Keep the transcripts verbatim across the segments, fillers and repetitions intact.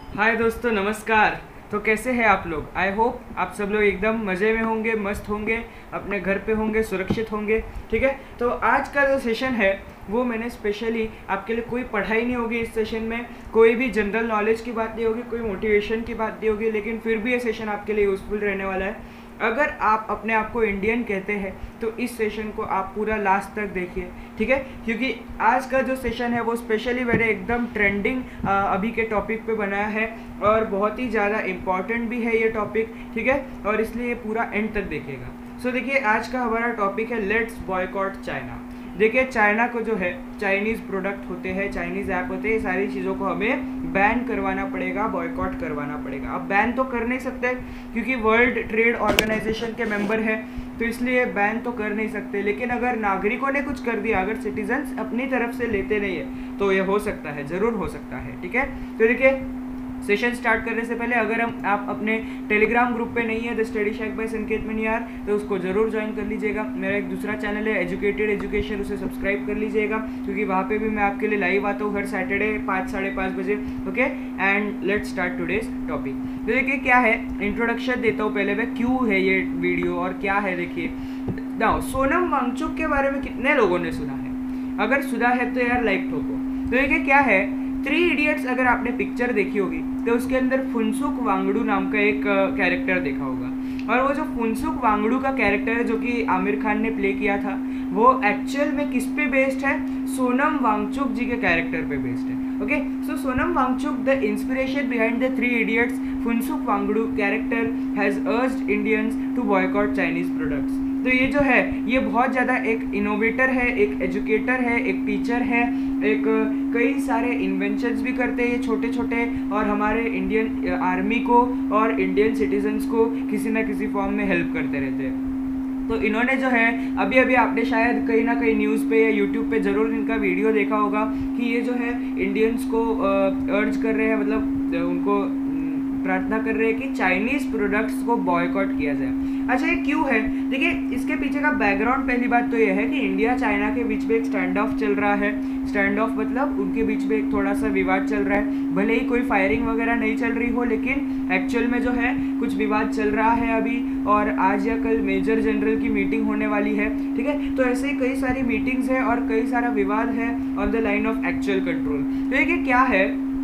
हाय दोस्तों, नमस्कार। तो कैसे हैं आप लोग? आई होप आप सब लोग एकदम मज़े में होंगे, मस्त होंगे, अपने घर पे होंगे, सुरक्षित होंगे। ठीक है, तो आज का जो सेशन है वो मैंने स्पेशली आपके लिए, कोई पढ़ाई नहीं होगी इस सेशन में, कोई भी जनरल नॉलेज की बात नहीं होगी, कोई मोटिवेशन की बात नहीं होगी, लेकिन फिर भी ये सेशन आपके लिए यूज़फुल रहने वाला है। अगर आप अपने आप को इंडियन कहते हैं तो इस सेशन को आप पूरा लास्ट तक देखिए, ठीक है, क्योंकि आज का जो सेशन है वो स्पेशली मैंने एकदम ट्रेंडिंग अभी के टॉपिक पे बनाया है और बहुत ही ज़्यादा इम्पॉर्टेंट भी है ये टॉपिक, ठीक है, और इसलिए ये पूरा एंड तक देखिएगा। सो so, देखिए, आज का हमारा टॉपिक है लेट्स बॉयकॉट चाइना। देखिए, चाइना को जो है, चाइनीज़ प्रोडक्ट होते हैं, चाइनीज़ ऐप होते हैं, ये सारी चीज़ों को हमें बैन करवाना पड़ेगा, बॉयकॉट करवाना पड़ेगा। अब बैन तो कर नहीं सकते क्योंकि वर्ल्ड ट्रेड ऑर्गेनाइजेशन के मेंबर है, तो इसलिए बैन तो कर नहीं सकते, लेकिन अगर नागरिकों ने कुछ कर दिया, अगर सिटीजन्स अपनी तरफ से लेते नहीं है तो ये हो सकता है, ज़रूर हो सकता है। ठीक है, तो देखिए, सेशन स्टार्ट करने से पहले अगर हम आप अपने टेलीग्राम ग्रुप पे नहीं है द स्टडी शैक बाय संकेत मनियार, तो उसको ज़रूर ज्वाइन कर लीजिएगा। मेरा एक दूसरा चैनल है एजुकेटेड एजुकेशन, उसे सब्सक्राइब कर लीजिएगा, क्योंकि वहाँ पे भी मैं आपके लिए लाइव आता हूँ हर सैटरडे पाँच साढ़े पाँच बजे। Okay, and let's start today's topic. तो देखिए क्या है, इंट्रोडक्शन देता हूँ पहले मैं, क्यों है ये वीडियो और क्या है। देखिए नाउ, सोनम वांगचुक के बारे में कितने लोगों ने सुना है? अगर सुना है तो यार लाइक ठोको। तो देखिए क्या है, थ्री इडियट्स अगर आपने पिक्चर देखी होगी तो उसके अंदर फुनसुक वांगडू नाम का एक कैरेक्टर देखा होगा, और वो जो फुनसुक वांगडू का कैरेक्टर है जो कि आमिर खान ने प्ले किया था, वो एक्चुअल में किस पे बेस्ड है? सोनम वांगचुक जी के कैरेक्टर पे बेस्ड है। Okay, so Sonam Wangchuk, the inspiration behind the three idiots, Phunsukh Wangdu character has urged Indians to boycott Chinese products. तो ये जो है, ये बहुत ज़्यादा एक इनोवेटर है, एक एजुकेटर है, एक टीचर है, एक कई सारे इन्वेंशंस भी करते हैं ये छोटे छोटे, और हमारे इंडियन आर्मी को और इंडियन सिटीजन्स को किसी ना किसी फॉर्म में हेल्प करते रहते हैं। तो इन्होंने जो है, अभी अभी आपने शायद कहीं ना कहीं न्यूज़ पे या यूट्यूब पे ज़रूर इनका वीडियो देखा होगा कि ये जो है इंडियंस को अर्ज कर रहे हैं, मतलब उनको प्रार्थना कर रहे हैं कि चाइनीज़ प्रोडक्ट्स को बॉयकॉट किया जाए। अच्छा, ये क्यों है? देखिए, इसके पीछे का बैकग्राउंड, पहली बात तो ये है कि इंडिया चाइना के बीच में एक स्टैंड ऑफ चल रहा है। स्टैंड ऑफ मतलब उनके बीच में एक थोड़ा सा विवाद चल रहा है, भले ही कोई फायरिंग वगैरह नहीं चल रही हो, लेकिन एक्चुअल में जो है कुछ विवाद चल रहा है अभी, और आज या कल मेजर जनरल की मीटिंग होने वाली है। ठीक है, तो ऐसे ही कई सारी मीटिंग्स है और कई सारा विवाद है on the line of actual control. तो ये क्या है,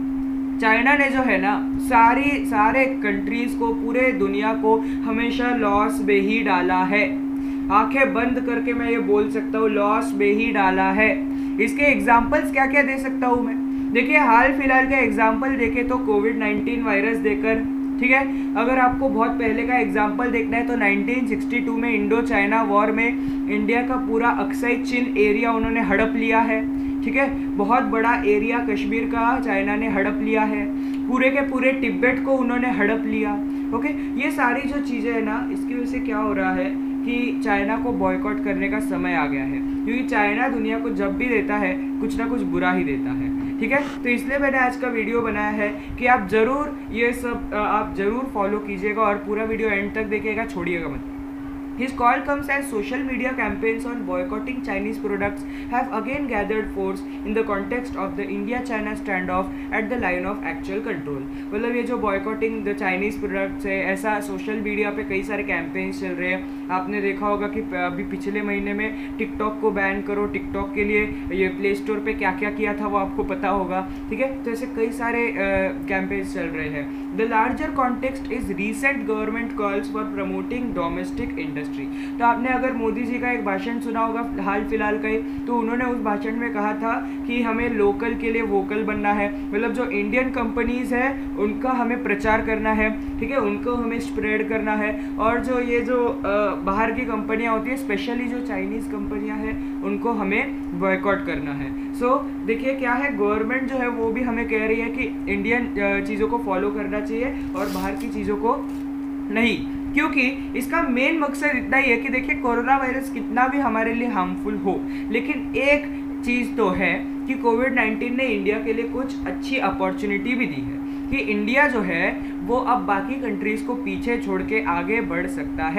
चाइना ने जो है ना, सारी सारे कंट्रीज को, पूरे दुनिया को हमेशा लॉस में ही डाला है। आंखें बंद करके मैं ये बोल सकता हूँ, लॉस में ही डाला है। इसके एग्जाम्पल्स क्या क्या दे सकता हूँ मैं? देखिए, हाल फिलहाल का एग्जाम्पल देखे तो कोविड नाइन्टीन वायरस देकर, ठीक है, अगर आपको बहुत पहले का एग्जाम्पल देखना है तो नाइनटीन सिक्सटी टू में इंडो चाइना वॉर में इंडिया का पूरा अक्साई चिन एरिया उन्होंने हड़प लिया है। ठीक है, बहुत बड़ा एरिया कश्मीर का चाइना ने हड़प लिया है, पूरे के पूरे तिब्बत को उन्होंने हड़प लिया। ओके, ये सारी जो चीज़ें हैं ना, इसकी वजह से क्या हो रहा है कि चाइना को बॉयकॉट करने का समय आ गया है, क्योंकि चाइना दुनिया को जब भी देता है कुछ ना कुछ बुरा ही देता है। ठीक है, तो इसलिए मैंने आज का वीडियो बनाया है कि आप ज़रूर ये सब आप ज़रूर फॉलो कीजिएगा और पूरा वीडियो एंड तक देखिएगा, छोड़िएगा मत। His call comes as social media campaigns on boycotting Chinese products have again gathered force in the context of the India-China standoff at the line of actual control। मतलब ये जो boycotting the Chinese products है, ऐसा social media पे कई सारे campaigns चल रहे हैं। आपने देखा होगा कि अभी पिछले महीने में टिकटॉक को बैन करो, टिकटॉक के लिए ये प्ले स्टोर पे क्या क्या किया था वो आपको पता होगा। ठीक है, तो ऐसे कई सारे कैंपेन्स चल रहे हैं। The larger context is recent government calls for promoting domestic industry. तो आपने अगर मोदी जी का एक भाषण सुना होगा हाल फिलहाल का ही, तो उन्होंने उस भाषण में कहा था कि हमें लोकल के लिए वोकल बनना है, मतलब जो इंडियन कंपनीज है उनका हमें प्रचार करना है। ठीक है, उनको हमें स्प्रेड करना है, और जो ये जो बाहर की कंपनियां होती है, स्पेशली जो चाइनीज़ कंपनियां हैं, उनको हमें बॉयकॉट करना है। सो so, देखिए क्या है, गवर्नमेंट जो है वो भी हमें कह रही है कि इंडियन चीज़ों को फॉलो करना चाहिए और बाहर की चीज़ों को नहीं, क्योंकि इसका मेन मकसद इतना ही है कि देखिए, कोरोना वायरस कितना भी हमारे लिए हार्मफुल हो, लेकिन एक चीज़ तो है कि कोविड नाइन्टीन ने इंडिया के लिए कुछ अच्छी अपॉर्चुनिटी भी दी है कि इंडिया जो है वो अब बाकी कंट्रीज़ को पीछे छोड़ के आगे बढ़ सकता है।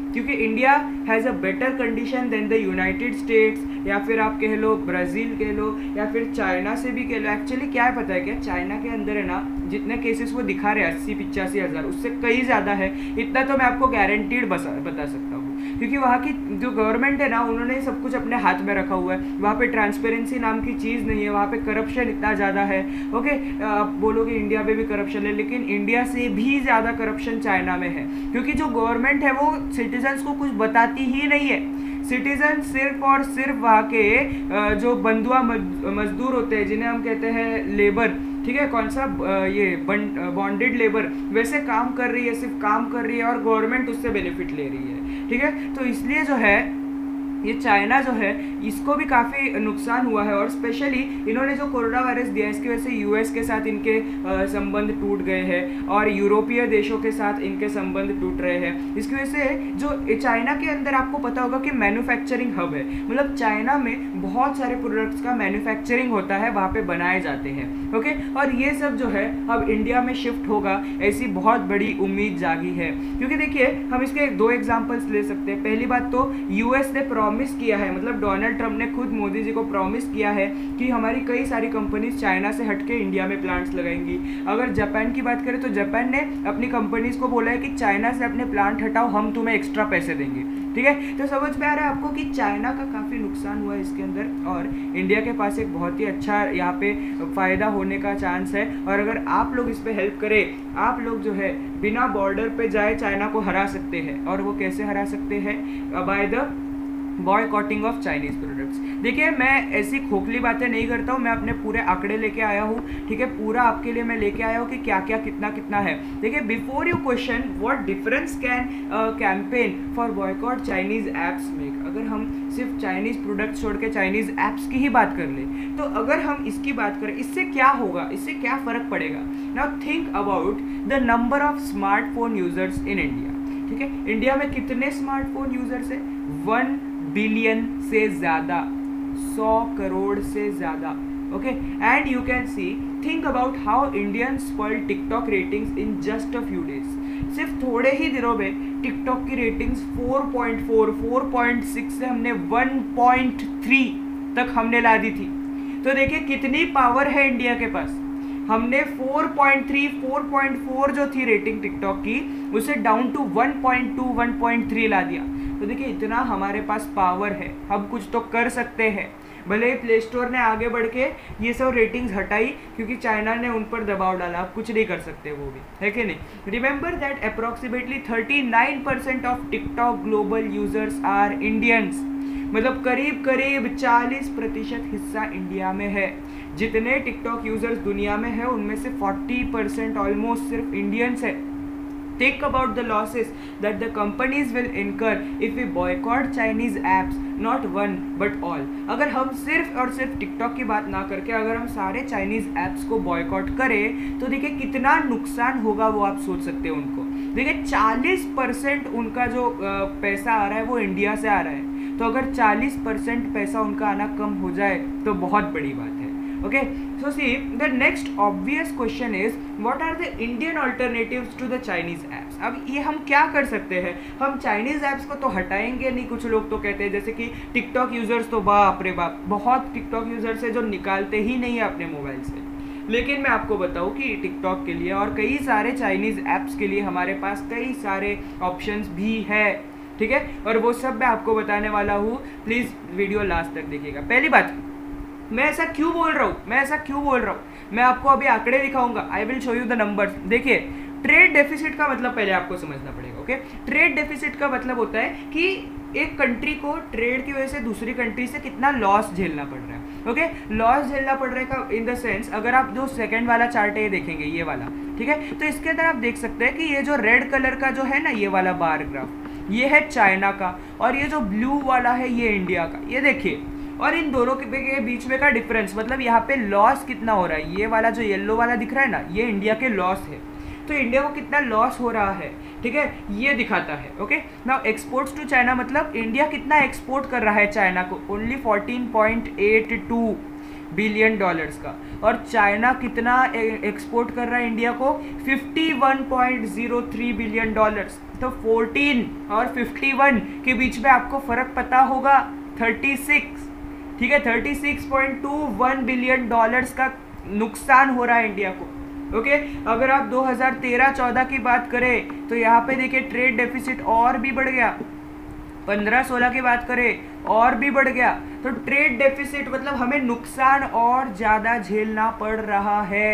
क्योंकि India has a better condition than the United States, या फिर आप कह लो ब्राज़ील कह लो, या फिर चाइना से भी कह लो। एक्चुअली क्या है पता है क्या, चाइना के अंदर है ना जितने केसेस वो दिखा रहे हैं अस्सी पिचासी हज़ार, उससे कई ज़्यादा है। इतना तो मैं आपको गारंटीड बता सकता हूँ, क्योंकि वहाँ की जो गवर्नमेंट है ना उन्होंने सब कुछ अपने हाथ में रखा हुआ है। वहाँ पे ट्रांसपेरेंसी नाम की चीज़ नहीं है, वहाँ पे करप्शन इतना ज़्यादा है। ओके, आप बोलोगे इंडिया में भी करप्शन है, लेकिन इंडिया से भी ज़्यादा करप्शन चाइना में है, क्योंकि जो गवर्नमेंट है वो सिटीजन्स को कुछ बताती ही नहीं है। सिटीजन सिर्फ और सिर्फ वहाँ के जो बंधुआ मजदूर होते हैं, जिन्हें हम कहते हैं लेबर, ठीक है, कौन सा ये बॉन्डेड लेबर, वैसे काम कर रही है, सिर्फ काम कर रही है और गवर्नमेंट उससे बेनिफिट ले रही है। ठीक है, तो इसलिए जो है ये चाइना जो है इसको भी काफ़ी नुकसान हुआ है। और स्पेशली इन्होंने जो कोरोना वायरस दिया है इसकी वजह से यूएस के साथ इनके संबंध टूट गए हैं और यूरोपीय देशों के साथ इनके संबंध टूट रहे हैं। इसकी वजह से जो चाइना के अंदर आपको पता होगा कि मैन्युफैक्चरिंग हब है, मतलब चाइना में बहुत सारे प्रोडक्ट्स का मैन्युफैक्चरिंग होता है, वहाँ पे बनाए जाते हैं। ओके, और ये सब जो है अब इंडिया में शिफ्ट होगा, ऐसी बहुत बड़ी उम्मीद जागी है। क्योंकि देखिए हम इसके दो एग्जाम्पल्स ले सकते हैं। पहली बात तो यूएस ने प्रॉमिस किया है, मतलब डोनाल्ड ट्रंप ने खुद मोदी जी को प्रॉमिस किया है कि हमारी कई सारी कंपनीज चाइना से हटके इंडिया में प्लांट्स लगाएंगी। अगर जापान की बात करें तो जापान ने अपनी कंपनीज को बोला है कि चाइना से अपने प्लांट हटाओ, हम तुम्हें एक्स्ट्रा पैसे देंगे। ठीक है, तो समझ में आ रहा है आपको कि चाइना का काफ़ी नुकसान हुआ है इसके अंदर, और इंडिया के पास एक बहुत ही अच्छा यहाँ पे फ़ायदा होने का चांस है। और अगर आप लोग इस पर हेल्प करें, आप लोग जो है बिना बॉर्डर पे जाए चाइना को हरा सकते हैं। और वो कैसे हरा सकते हैं? By the boycotting of Chinese products. देखिए मैं ऐसी खोखली बातें नहीं करता हूँ, मैं अपने पूरे आंकड़े लेके आया हूँ। ठीक है, पूरा आपके लिए मैं लेके आया हूँ कि क्या क्या कितना कितना है। देखिए, before you question what difference can campaign for boycott Chinese apps make, अगर हम सिर्फ चाइनीज प्रोडक्ट्स छोड़ के चाइनीज एप्स की ही बात कर ले, तो अगर हम इसकी बात करें इससे क्या होगा, इससे क्या फ़र्क पड़ेगा। Now think about the number of smartphone users in India. ठीक है, इंडिया में कितने स्मार्टफोन यूजर्स है? वन बिलियन से ज़्यादा, सौ करोड़ से ज़्यादा। Okay, and you can see, think about how Indians spoiled TikTok ratings in just a few days. सिर्फ थोड़े ही दिनों में टिकटॉक की ratings four point four, four point six से हमने वन पॉइंट थ्री तक हमने ला दी थी। तो देखिए कितनी पावर है इंडिया के पास। हमने four point three, four point four जो थी रेटिंग टिकटॉक की, उसे down to one point two, one point three ला दिया। तो देखिए इतना हमारे पास पावर है, हम कुछ तो कर सकते हैं। भले ही प्ले स्टोर ने आगे बढ़ के ये सब रेटिंग्स हटाई क्योंकि चाइना ने उन पर दबाव डाला, आप कुछ नहीं कर सकते, वो भी है कि नहीं। Remember that approximately thirty nine percent of TikTok global users are Indians, मतलब करीब करीब चालीस प्रतिशत हिस्सा इंडिया में है। जितने टिकटॉक यूजर्स दुनिया में है उनमें से फोर्टी परसेंट ऑलमोस्ट सिर्फ इंडियंस है। Think about the losses that the companies will incur if we boycott Chinese apps, not one but all. अगर हम सिर्फ और सिर्फ टिकटॉक की बात ना करके अगर हम सारे चाइनीज़ ऐप्स को बॉयकॉट करें तो देखिए कितना नुकसान होगा, वो आप सोच सकते हैं उनको। देखिए चालीस परसेंट उनका जो पैसा आ रहा है वो इंडिया से आ रहा है, तो अगर चालीस परसेंट पैसा उनका आना कम हो जाए तो बहुत बड़ी बात है। Okay, so see the next obvious question is what are the Indian alternatives to the Chinese apps? अब ये हम क्या कर सकते हैं? हम चाइनीज़ ऐप्स को तो हटाएंगे नहीं, कुछ लोग तो कहते हैं, जैसे कि टिकटॉक यूज़र्स तो बाप रे बाप, बहुत टिकटॉक यूज़र्स है जो निकालते ही नहीं है अपने मोबाइल से। लेकिन मैं आपको बताऊं कि टिकटॉक के लिए और कई सारे चाइनीज़ ऐप्स के लिए हमारे पास कई सारे ऑप्शंस भी है। ठीक है, और वो सब मैं आपको बताने वाला हूँ, प्लीज़ वीडियो लास्ट तक देखिएगा। पहली बात, मैं ऐसा क्यों बोल रहा हूँ मैं ऐसा क्यों बोल रहा हूँ मैं आपको अभी आंकड़े दिखाऊंगा। I will show you the numbers. देखिए, ट्रेड डेफिसिट का मतलब पहले आपको समझना पड़ेगा। ओके, ट्रेड डेफिसिट का मतलब होता है कि एक कंट्री को ट्रेड की वजह से दूसरी कंट्री से कितना लॉस झेलना पड़ रहा है। ओके, लॉस झेलना पड़ रहा है का इन द सेंस, अगर आप जो सेकंड वाला चार्ट है ये देखेंगे, ये वाला, ठीक है, तो इसके अंदर आप देख सकते हैं कि ये जो रेड कलर का जो है ना, ये वाला बार ग्राफ, ये है चाइना का, और ये जो ब्लू वाला है ये इंडिया का। ये देखिए, और इन दोनों के बीच में का डिफरेंस, मतलब यहाँ पे लॉस कितना हो रहा है, ये वाला जो येलो वाला दिख रहा है ना, ये इंडिया के लॉस है। तो इंडिया को कितना लॉस हो रहा है, ठीक है, ये दिखाता है। Okay, now exports to China, मतलब इंडिया कितना एक्सपोर्ट कर रहा है चाइना को, only fourteen point eight two. Billion dollars का। और चाइना कितना एक्सपोर्ट कर रहा है इंडिया को? Fifty one point zero three billion dollars. तो फोर्टीन और फिफ्टी वन के बीच में आपको फ़र्क पता होगा, थर्टी सिक्स, ठीक है, thirty six point two one billion dollars का नुकसान हो रहा है इंडिया को। Okay okay? अगर आप दो हज़ार तेरह चौदह की बात करें तो यहाँ पे देखिए ट्रेड डेफिसिट और भी बढ़ गया, पंद्रह सोलह की बात करें और भी बढ़ गया। तो ट्रेड डेफिसिट मतलब हमें नुकसान और ज़्यादा झेलना पड़ रहा है।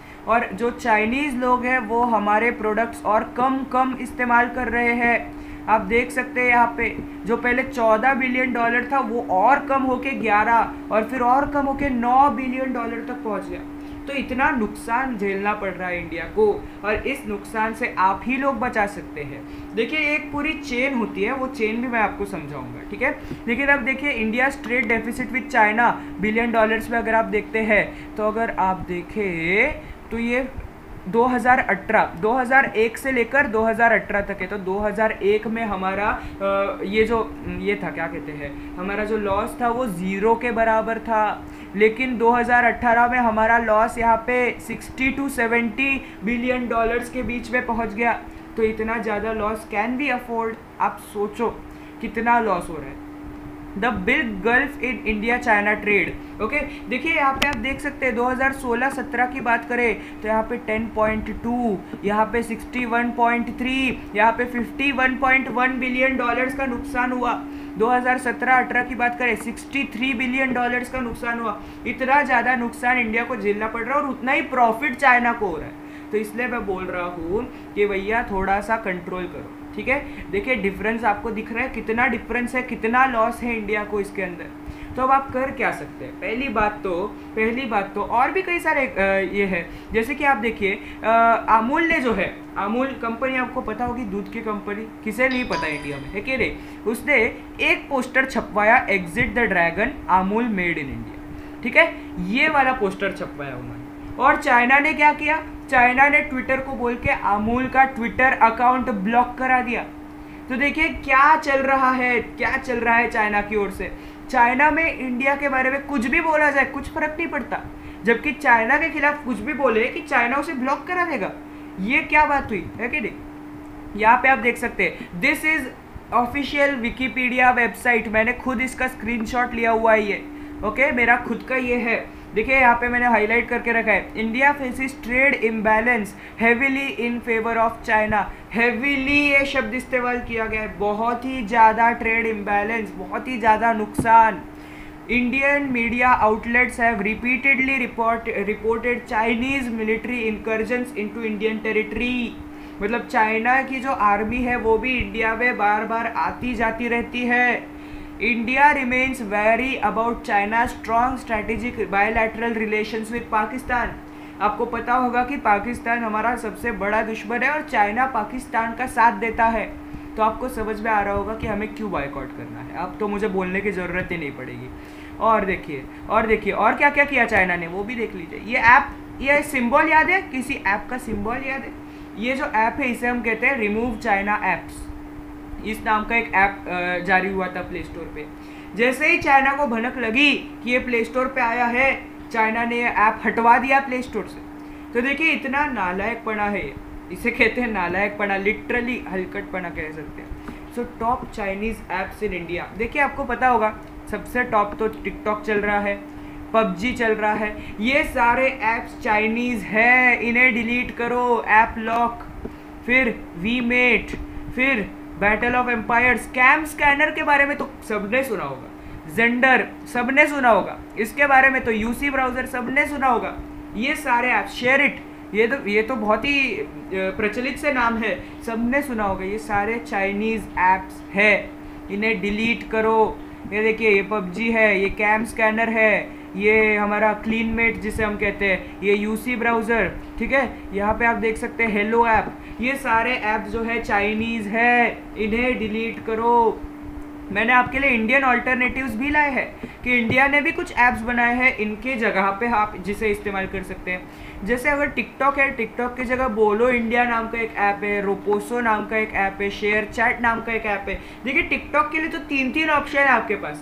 और जो चाइनीज़ लोग हैं वो हमारे प्रोडक्ट्स और कम कम इस्तेमाल कर रहे हैं। आप देख सकते हैं यहाँ पे जो पहले चौदह बिलियन डॉलर था वो और कम होके ग्यारह और फिर और कम होके नौ बिलियन डॉलर तक पहुँच गया। तो इतना नुकसान झेलना पड़ रहा है इंडिया को, और इस नुकसान से आप ही लोग बचा सकते हैं। देखिए एक पूरी चेन होती है, वो चेन भी मैं आपको समझाऊंगा, ठीक है। लेकिन अब देखिए India trade deficit with China billion dollars में अगर आप देखते हैं तो अगर आप देखें तो ये दो हज़ार अठारह दो हज़ार एक से लेकर दो हज़ार अठारह तक है। तो दो हज़ार एक में हमारा ये जो ये था क्या कहते हैं, हमारा जो लॉस था वो ज़ीरो के बराबर था। लेकिन दो हज़ार अठारह में हमारा लॉस यहाँ पे sixty two seventy billion dollars के बीच में पहुँच गया। तो इतना ज़्यादा लॉस कैन बी अफोर्ड? आप सोचो कितना लॉस हो रहा है। The big gulf in India China trade. Okay देखिए यहाँ पे आप देख सकते हैं दो हज़ार सोलह सत्रह की बात करें तो यहाँ पे टेन पॉइंट टू, यहाँ पे सिक्सटी वन पॉइंट थ्री, यहाँ पे fifty one point one billion dollars का नुकसान हुआ। दो हज़ार सत्रह अठारह की बात करें सिक्सटी थ्री बिलियन डॉलर्स का नुकसान हुआ। इतना ज़्यादा नुकसान इंडिया को झेलना पड़ रहा है और उतना ही प्रॉफिट चाइना को हो रहा है। तो इसलिए मैं बोल रहा हूँ कि भैया थोड़ा सा कंट्रोल करो, ठीक है। देखिए डिफरेंस आपको दिख रहा है, कितना डिफरेंस है, कितना लॉस है इंडिया को इसके अंदर। तो अब आप कर क्या सकते हैं? पहली बात तो पहली बात तो और भी कई सारे आ, ये है, जैसे कि आप देखिए अमूल ने जो है, अमूल कंपनी आपको पता होगी, दूध की कंपनी, किसे नहीं पता इंडिया में, है कि नहीं। उसने एक पोस्टर छपवाया, exit the dragon, Amul made in India, ठीक है। ये वाला पोस्टर छपवाया उन्होंने। और चाइना ने क्या किया? चाइना ने ट्विटर को बोल के अमूल का ट्विटर अकाउंट ब्लॉक करा दिया। तो देखिए क्या चल रहा है, क्या चल रहा है चाइना की ओर से। चाइना में इंडिया के बारे में कुछ भी बोला जाए कुछ फर्क नहीं पड़ता, जबकि चाइना के खिलाफ कुछ भी बोले कि चाइना उसे ब्लॉक करा देगा। ये क्या बात हुई, है कि नहीं। यहाँ पे आप देख सकते हैं, this is official Wikipedia website, मैंने खुद इसका स्क्रीनशॉट लिया हुआ है ये, ओके, मेरा खुद का ये है। देखिए यहाँ पे मैंने हाईलाइट करके रखा है, India faces trade imbalance heavily in favour of China. Heavily ये शब्द इस्तेमाल किया गया है, बहुत ही ज़्यादा ट्रेड इम्बैलेंस, बहुत ही ज़्यादा नुकसान। Indian media outlets have repeatedly report reported Chinese military incursions into Indian territory. मतलब चाइना की जो आर्मी है वो भी इंडिया में बार बार आती जाती रहती है। India remains very about China strong strategic bilateral relations with Pakistan. आपको पता होगा कि पाकिस्तान हमारा सबसे बड़ा दुश्मन है और चाइना पाकिस्तान का साथ देता है। तो आपको समझ में आ रहा होगा कि हमें क्यों बॉयकॉट करना है। अब तो मुझे बोलने की ज़रूरत ही नहीं पड़ेगी। और देखिए और देखिए और क्या क्या किया चाइना ने, वो भी देख लीजिए। ये ऐप, ये सिंबल याद है, किसी ऐप का सिंबल याद है? ये जो ऐप है इसे हम कहते हैं रिमूव चाइना ऐप्स। इस नाम का एक ऐप जारी हुआ था प्ले स्टोर पे। जैसे ही चाइना को भनक लगी कि ये प्ले स्टोर पे आया है, चाइना ने ये ऐप हटवा दिया प्ले स्टोर से। तो देखिए इतना नालायकपना है ये, इसे कहते हैं नालायकपना, लिटरली हलकटपना कह सकते हैं। So top Chinese apps in India, देखिए आपको पता होगा सबसे टॉप तो टिकटॉक चल रहा है, पबजी चल रहा है, ये सारे ऐप्स चाइनीज़ है, इन्हें डिलीट करो। ऐप लॉक, फिर वी मेट, फिर battle of empire, scam scanner के बारे में तो सबने सुना होगा, जेंडर सबने सुना होगा, इसके बारे में तो यूसी ब्राउज़र सबने सुना होगा। ये सारे ऐप, शेयर इट, ये तो ये तो बहुत ही प्रचलित से नाम है, सबने सुना होगा। ये सारे चाइनीज़ ऐप्स है, इन्हें डिलीट करो। ये देखिए ये पबजी है, ये कैम स्कैनर है, ये हमारा क्लीन मेट जिसे हम कहते हैं, ये यूसी ब्राउज़र, ठीक है। यहाँ पे आप देख सकते हैं हेलो ऐप, ये सारे ऐप जो है चाइनीज़ है, इन्हें डिलीट करो। मैंने आपके लिए इंडियन ऑल्टरनेटिव्स भी लाए हैं कि इंडिया ने भी कुछ ऐप्स बनाए हैं, इनके जगह पे आप जिसे इस्तेमाल कर सकते हैं। जैसे अगर टिकटॉक है, टिकटॉक की जगह बोलो इंडिया नाम का एक ऐप है, रोपोसो नाम का एक ऐप है, शेयर चैट नाम का एक ऐप है। देखिए टिकटॉक के लिए तो तीन तीन ऑप्शन है आपके पास,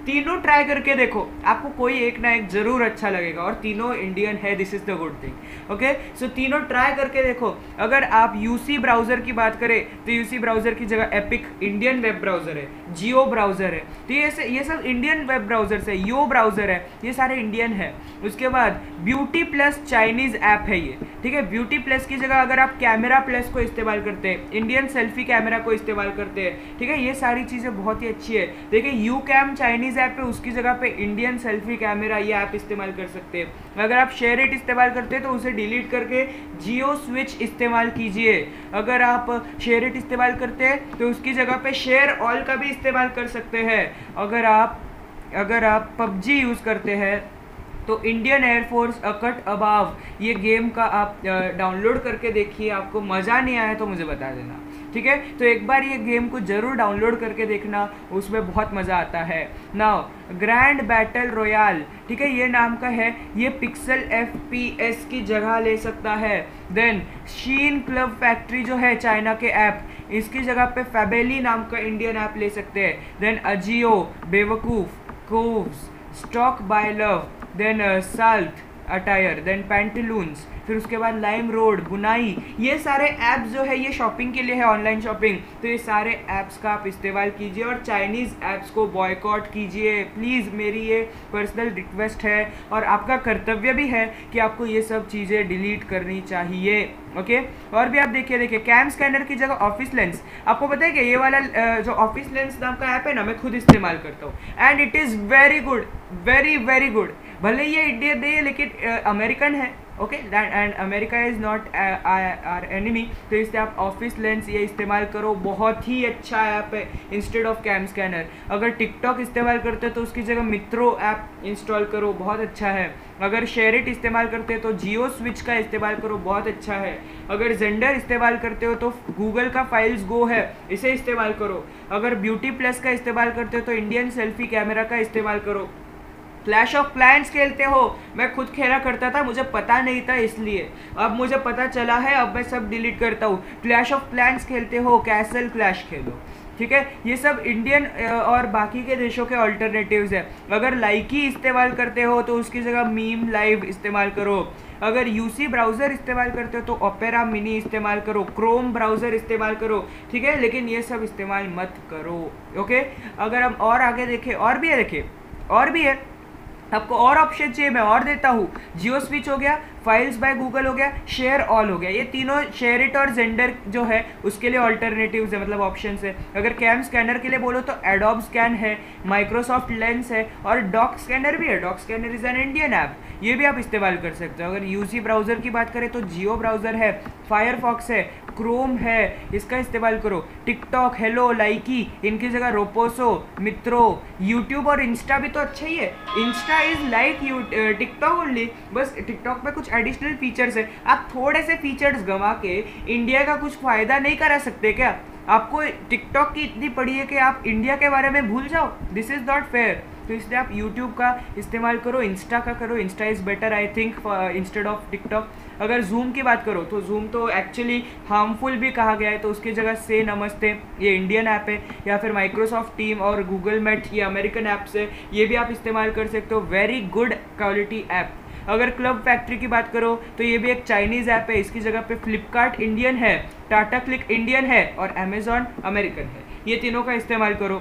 तीनों ट्राई करके देखो, आपको कोई एक ना एक जरूर अच्छा लगेगा, और तीनों इंडियन है, this is the good thing. Okay, so तीनों ट्राई करके देखो। अगर आप यूसी ब्राउजर की बात करें तो यूसी ब्राउजर की जगह एपिक इंडियन वेब ब्राउजर है, जियो ब्राउजर है, तो ये से, ये सब इंडियन वेब ब्राउजर है, यो ब्राउजर है, ये सारे इंडियन है। उसके बाद ब्यूटी प्लस चाइनीज ऐप है ये, ठीक है। ब्यूटी प्लस की जगह अगर आप कैमरा प्लस को इस्तेमाल करते हैं, इंडियन सेल्फी कैमरा को इस्तेमाल करते हैं, ठीक है, ये सारी चीज़ें बहुत ही अच्छी है। देखिए यू कैम चाइनीज ऐप है, उसकी जगह पे इंडियन सेल्फी कैमरा ये ऐप इस्तेमाल कर सकते हैं। अगर आप शेयर इट इस्तेमाल करते हैं तो उसे डिलीट करके जियो स्विच इस्तेमाल कीजिए। अगर आप शेयर इट इस्तेमाल करते हैं तो उसकी जगह पे शेयर ऑल का भी इस्तेमाल कर सकते हैं। अगर आप अगर आप पबजी यूज़ करते हैं तो इंडियन एयरफोर्स अकट अबाव ये गेम का आप डाउनलोड करके देखिए, आपको मज़ा नहीं आया तो मुझे बता देना, ठीक है। तो एक बार ये गेम को ज़रूर डाउनलोड करके देखना, उसमें बहुत मज़ा आता है। नाउ ग्रैंड बैटल रॉयल, ठीक है, ये नाम का है, ये पिक्सल एफ पी एस की जगह ले सकता है। देन शीन क्लब फैक्ट्री जो है चाइना के ऐप, इसकी जगह पे फैबेली नाम का इंडियन ऐप ले सकते हैं। Then Ajio, Bewakoof, Koovs, stalk buy love, then salt attire, then Pantaloons, फिर उसके बाद लाइम रोड, बुनाई, ये सारे ऐप्स जो है ये शॉपिंग के लिए है, ऑनलाइन शॉपिंग। तो ये सारे ऐप्स का आप इस्तेमाल कीजिए और चाइनीज़ ऐप्स को बॉयकॉट कीजिए प्लीज़, मेरी ये पर्सनल रिक्वेस्ट है, और आपका कर्तव्य भी है कि आपको ये सब चीज़ें डिलीट करनी चाहिए। ओके, और भी आप देखिए देखिए कैम स्कैनर की जगह ऑफिस लेंस, आपको पता है कि ये वाला जो ऑफिस लेंस नाम का ऐप है ना, मैं खुद इस्तेमाल करता हूँ and it is very good, very very good. भले ये इंडिया दे लेकिन अमेरिकन है, okay, and America is not our enemy, तो इससे आप ऑफिस लेंस ये इस्तेमाल करो, बहुत ही अच्छा ऐप है इंस्टेड ऑफ कैम स्कैनर। अगर टिकटॉक इस्तेमाल करते हो तो उसकी जगह मित्रो ऐप इंस्टॉल करो, बहुत अच्छा है। अगर शेयर इट इस्तेमाल करते हो तो जियो स्विच का इस्तेमाल करो, बहुत अच्छा है। अगर जेंडर इस्तेमाल करते हो तो गूगल का फाइल्स गो है, इसे इस्तेमाल करो। अगर ब्यूटी प्लस का इस्तेमाल करते हो तो इंडियन सेल्फी कैमरा का इस्तेमाल करो। क्लैश ऑफ क्लैंस खेलते हो, मैं खुद खेला करता था, मुझे पता नहीं था इसलिए, अब मुझे पता चला है, अब मैं सब डिलीट करता हूँ। क्लैश ऑफ क्लैंस खेलते हो, कैसल क्लैश खेलो, ठीक है। ये सब इंडियन और बाकी के देशों के ऑल्टरनेटिव्स है। अगर लाइकी इस्तेमाल करते हो तो उसकी जगह मीम लाइव इस्तेमाल करो। अगर यूसी ब्राउज़र इस्तेमाल करते हो तो ओपेरा मिनी इस्तेमाल करो, क्रोम ब्राउज़र इस्तेमाल करो, ठीक है, लेकिन ये सब इस्तेमाल मत करो। ओके, अगर हम और आगे देखें, और भी है, देखिए और भी है, आपको और ऑप्शन चाहिए मैं और देता हूँ। जियो स्विच हो गया, फाइल्स बाय गूगल हो गया, शेयर ऑल हो गया, ये तीनों शेयर इट और जेंडर जो है उसके लिए ऑल्टरनेटिव्स है, मतलब ऑप्शंस है। अगर कैम स्कैनर के लिए बोलो तो एडोब स्कैन है, माइक्रोसॉफ्ट लेंस है, और डॉक स्कैनर भी है। Doc scanner is an Indian app, ये भी आप इस्तेमाल कर सकते हो। अगर यूसी ब्राउज़र की बात करें तो जियो ब्राउज़र है, फायरफॉक्स है, क्रोम है, इसका इस्तेमाल करो। टिकटॉक, हेलो, लाइकी, इनकी जगह रोपोसो, मित्रो, यूट्यूब और इंस्टा भी तो अच्छा ही है। Insta is like you TikTok only, बस टिकटॉक में कुछ एडिशनल फीचर्स है। आप थोड़े से फीचर्स गंवा के इंडिया का कुछ फ़ायदा नहीं करा सकते क्या? आपको टिकटॉक की इतनी पड़ी है कि आप इंडिया के बारे में भूल जाओ, दिस इज़ नॉट फेयर। तो इसलिए आप यूट्यूब का इस्तेमाल करो, इंस्टा का करो, Insta is better I think instead of TikTok. अगर जूम की बात करो तो जूम तो एक्चुअली हार्मफुल भी कहा गया है, तो उसकी जगह से नमस्ते, ये इंडियन ऐप है, या फिर माइक्रोसॉफ्ट टीम और गूगल मीट, ये अमेरिकन ऐप्स है, ये भी आप इस्तेमाल कर सकते हो, वेरी गुड क्वालिटी ऐप। अगर क्लब फैक्ट्री की बात करो तो ये भी एक चाइनीज़ ऐप है, इसकी जगह पे फ्लिपकार्ट इंडियन है, टाटा क्लिक इंडियन है और अमेजॉन अमेरिकन है, ये तीनों का इस्तेमाल करो।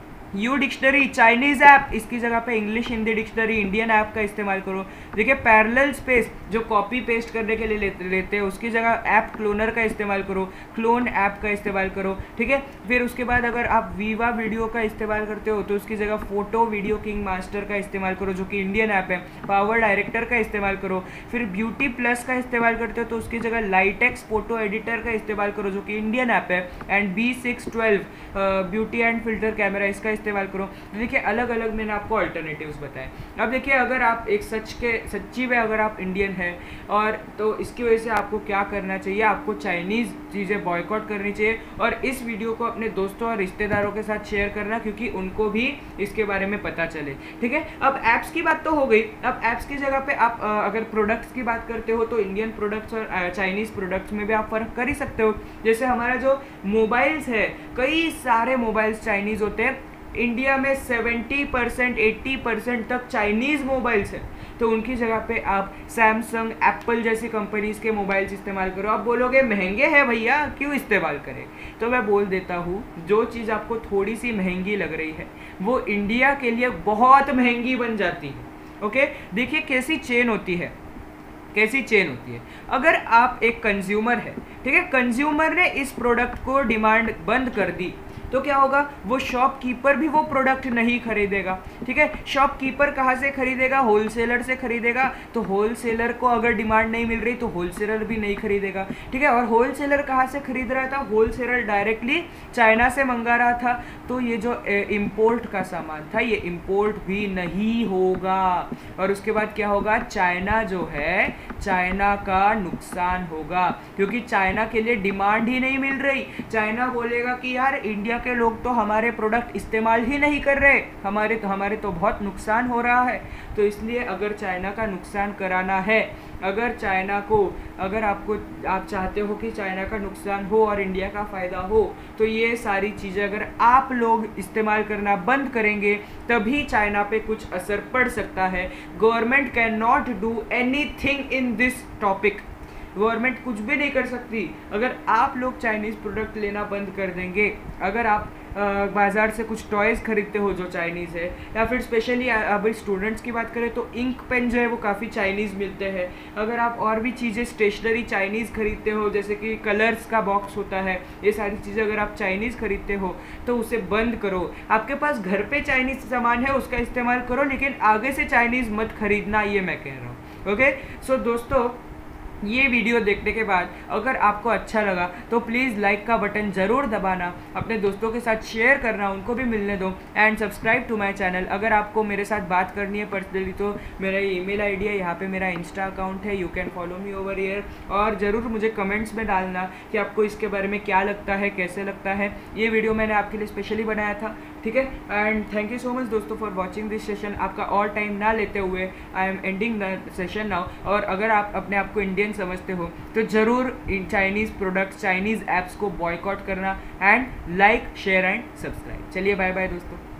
यू डिक्शनरी चाइनीज़ ऐप, इसकी जगह पे English Hindi dictionary Indian app का इस्तेमाल करो। देखिए पैरेलल स्पेस जो कॉपी पेस्ट करने के लिए लेते लेते हैं, उसकी जगह ऐप क्लोनर का इस्तेमाल करो, क्लोन ऐप का इस्तेमाल करो, ठीक है। फिर उसके बाद अगर आप वीवा वीडियो का इस्तेमाल करते हो तो उसकी जगह फोटो वीडियो किंग मास्टर का इस्तेमाल करो, जो कि इंडियन ऐप है। पावर डायरेक्टर का इस्तेमाल करो। फिर ब्यूटी प्लस का इस्तेमाल करते हो तो उसकी जगह लाइटेक्स फोटो एडिटर का इस्तेमाल करो, जो कि इंडियन ऐप है। And B six twelve beauty and filter camera, इसका इस्तेमाल करो। देखिए अलग अलग मैंने आपको अल्टरनेटिव्स बताए। अब देखिए अगर आप एक सच के सच्ची में अगर आप इंडियन हैं और तो इसकी वजह से आपको क्या करना चाहिए, आपको चाइनीज़ चीज़ें बॉयकॉट करनी चाहिए और इस वीडियो को अपने दोस्तों और रिश्तेदारों के साथ शेयर करना, क्योंकि उनको भी इसके बारे में पता चले, ठीक है। अब ऐप्स की बात तो हो गई, अब ऐप्स की जगह पे आप अगर प्रोडक्ट्स की बात करते हो तो इंडियन प्रोडक्ट्स और चाइनीज़ प्रोडक्ट्स में भी आप फ़र्क कर ही सकते हो। जैसे हमारा जो मोबाइल्स है, कई सारे मोबाइल्स चाइनीज़ होते हैं, इंडिया में सेवेंटी परसेंट एट्टी परसेंट तक चाइनीज़ मोबाइल्स हैं, तो उनकी जगह पे आप सैमसंग, एप्पल जैसी कंपनीज के मोबाइल्स इस्तेमाल करो। आप बोलोगे महंगे हैं भैया, क्यों इस्तेमाल करें? तो मैं बोल देता हूँ, जो चीज़ आपको थोड़ी सी महंगी लग रही है वो इंडिया के लिए बहुत महंगी बन जाती है। ओके, देखिए कैसी चेन होती है, कैसी चेन होती है। अगर आप एक कंज्यूमर है, ठीक है, कंज्यूमर ने इस प्रोडक्ट को डिमांड बंद कर दी, तो क्या होगा, वो शॉपकीपर भी वो प्रोडक्ट नहीं खरीदेगा। ठीक है, शॉपकीपर कहाँ से खरीदेगा? होलसेलर से खरीदेगा। तो होलसेलर को अगर डिमांड नहीं मिल रही तो होलसेलर भी नहीं खरीदेगा। ठीक है, और होलसेलर कहाँ से खरीद रहा था? होलसेलर डायरेक्टली चाइना से मंगा रहा था। तो ये जो इम्पोर्ट का सामान था ये इम्पोर्ट भी नहीं होगा। और उसके बाद क्या होगा? चाइना जो है, चाइना का नुकसान होगा, क्योंकि चाइना के लिए डिमांड ही नहीं मिल रही। चाइना बोलेगा कि यार इंडिया के लोग तो हमारे प्रोडक्ट इस्तेमाल ही नहीं कर रहे, हमारे तो हमारे तो बहुत नुकसान हो रहा है। तो इसलिए अगर चाइना का नुकसान कराना है, अगर चाइना को अगर आपको आप चाहते हो कि चाइना का नुकसान हो और इंडिया का फ़ायदा हो, तो ये सारी चीज़ें अगर आप लोग इस्तेमाल करना बंद करेंगे तभी चाइना पे कुछ असर पड़ सकता है। Government can not do anything in this topic. Government कुछ भी नहीं कर सकती अगर आप लोग चाइनीज़ प्रोडक्ट लेना बंद कर देंगे। अगर आप बाज़ार से कुछ टॉयज़ खरीदते हो जो चाइनीज़ है, या फिर स्पेशली अभी स्टूडेंट्स की बात करें तो इंक पेन जो है वो काफ़ी चाइनीज़ मिलते हैं। अगर आप और भी चीज़ें स्टेशनरी चाइनीज़ खरीदते हो, जैसे कि कलर्स का बॉक्स होता है, ये सारी चीज़ें अगर आप चाइनीज़ खरीदते हो तो उसे बंद करो। आपके पास घर पे चाइनीज़ सामान है उसका इस्तेमाल करो, लेकिन आगे से चाइनीज़ मत खरीदना, ये मैं कह रहा हूँ। ओके, सो दोस्तों, ये वीडियो देखने के बाद अगर आपको अच्छा लगा तो प्लीज़ लाइक का बटन ज़रूर दबाना, अपने दोस्तों के साथ शेयर करना, उनको भी मिलने दो, and subscribe to my channel. अगर आपको मेरे साथ बात करनी है पर्सनली तो मेरा ईमेल आईडी है, यहाँ पे मेरा इंस्टा अकाउंट है, you can follow me over here. और ज़रूर मुझे कमेंट्स में डालना कि आपको इसके बारे में क्या लगता है, कैसे लगता है। ये वीडियो मैंने आपके लिए स्पेशली बनाया था, ठीक है। And thank you so much दोस्तों फॉर वॉचिंग दिस सेशन। आपका और टाइम ना लेते हुए I am ending the session now. और अगर आप अपने आप को इंडियन समझते हो तो ज़रूर इन चाइनीज़ प्रोडक्ट्स, चाइनीज़ ऐप्स को बॉयकॉट करना, and like, share and subscribe. चलिए बाय बाय दोस्तों।